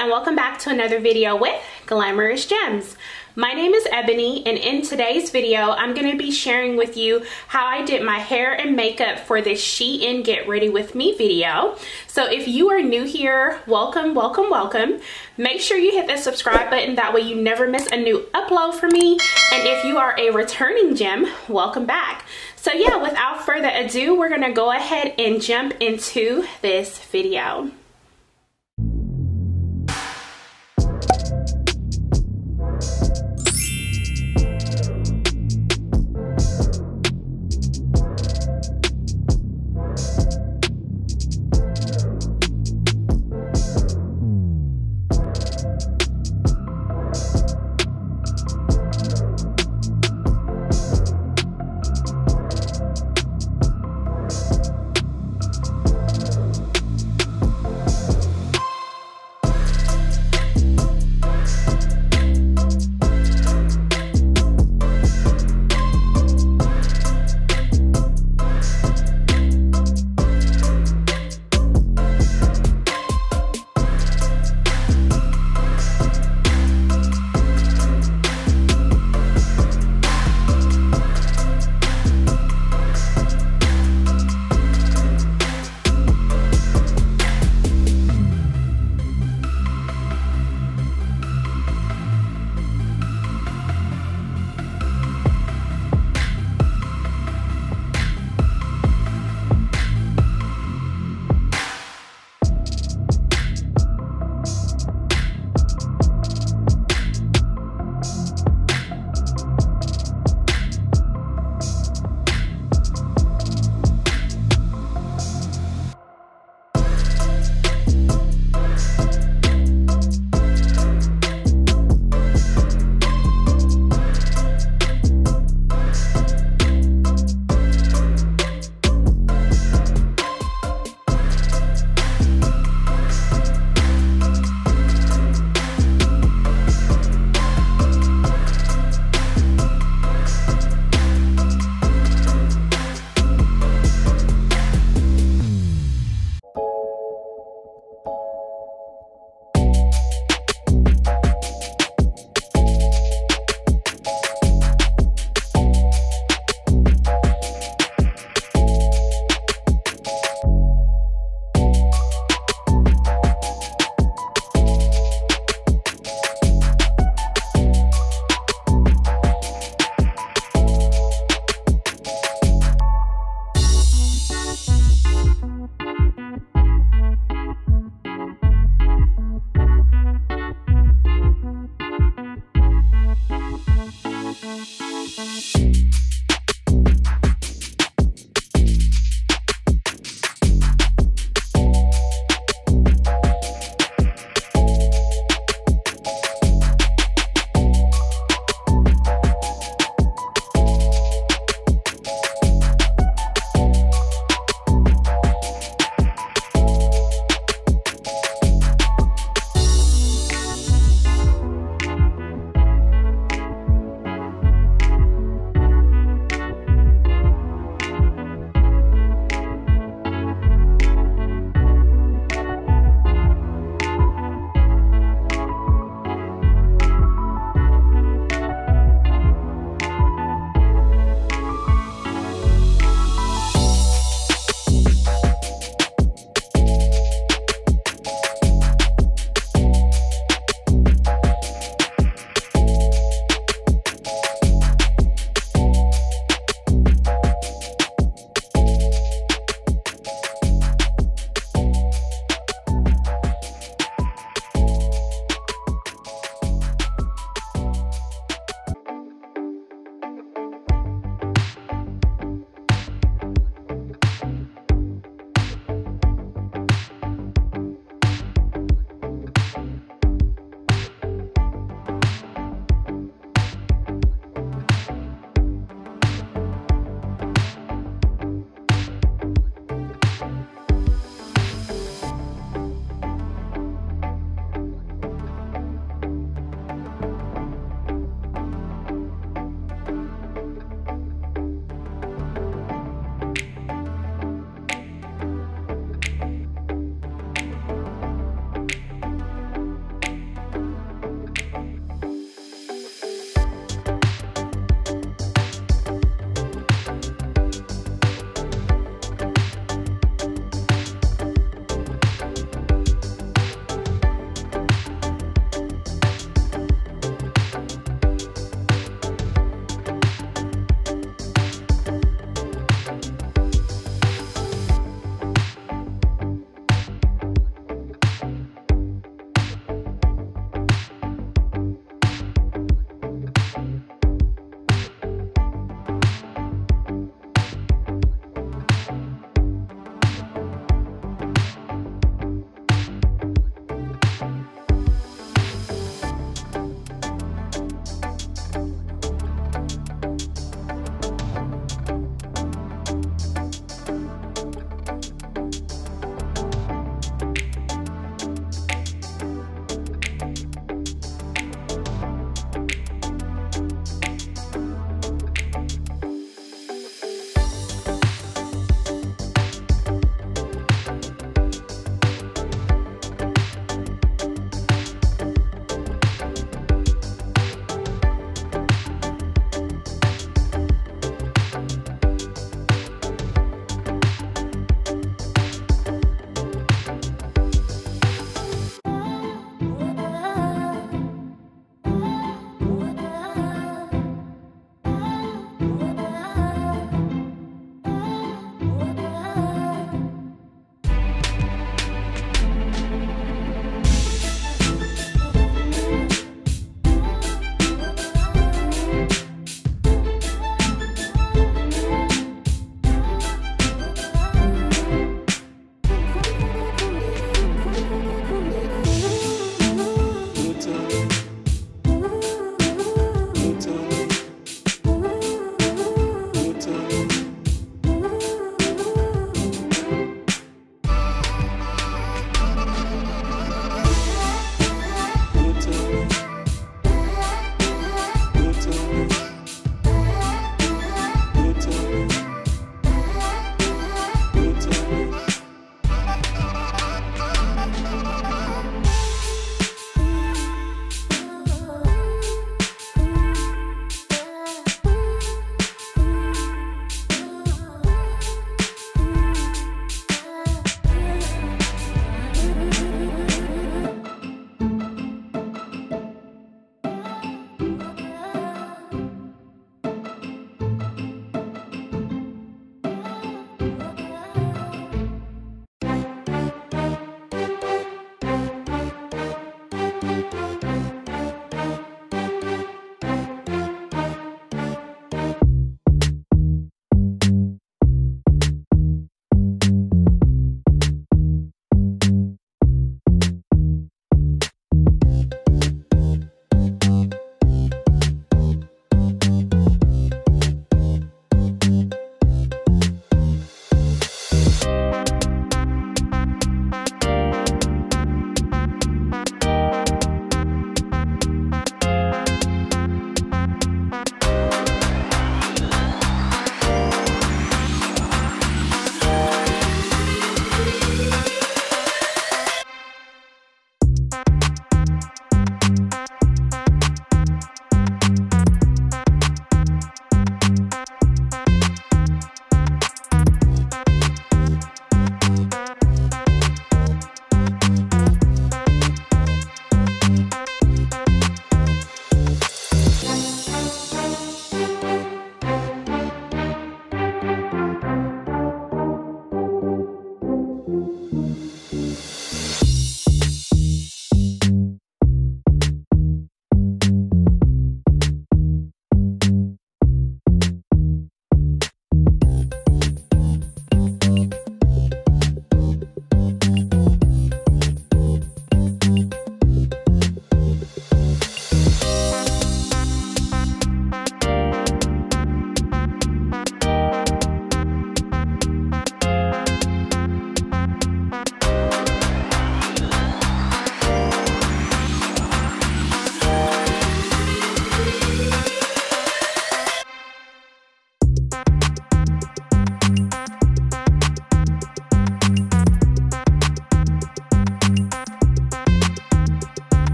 and welcome back to another video with Glamorous Gems. My name is Ebony, and in today's video I'm going to be sharing with you how I did my hair and makeup for this Shein Get Ready With Me video. So if you are new here, welcome, welcome, welcome. Make sure you hit the subscribe button, that way you never miss a new upload from me. And if you are a returning gem, welcome back. So yeah, without further ado, we're going to go ahead and jump into this video.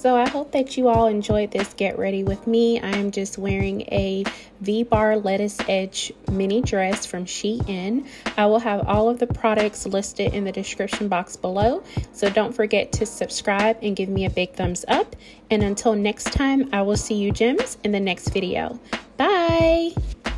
So I hope that you all enjoyed this get ready with me. I am just wearing a V-bar lettuce edge mini dress from Shein. I will have all of the products listed in the description box below. So don't forget to subscribe and give me a big thumbs up. And until next time, I will see you gems in the next video. Bye!